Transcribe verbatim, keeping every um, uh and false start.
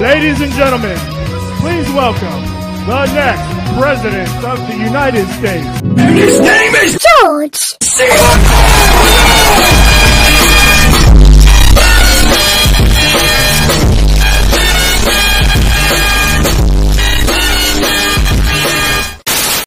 Ladies and gentlemen, please welcome the next President of the United States. And his name is George. C E N A!